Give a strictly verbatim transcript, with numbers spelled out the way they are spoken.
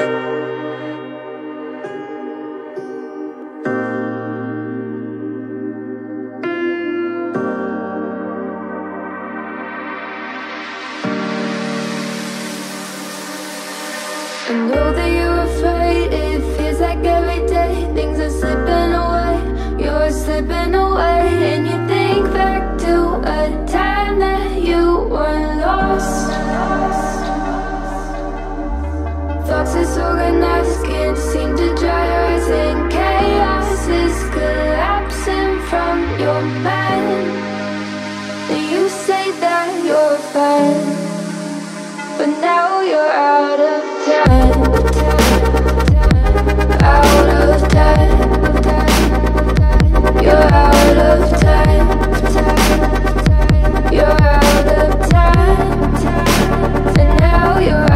I know that you're afraid. It feels like every day things are slipping away. You're slipping away, and you think back to a time that you were lost. Thoughts disorganized, can't seem to dry your eyes, and chaos is collapsing from your mind. And you say that you're fine, but now you're out of time, out of time. You're out of time, you're out of time, and now you're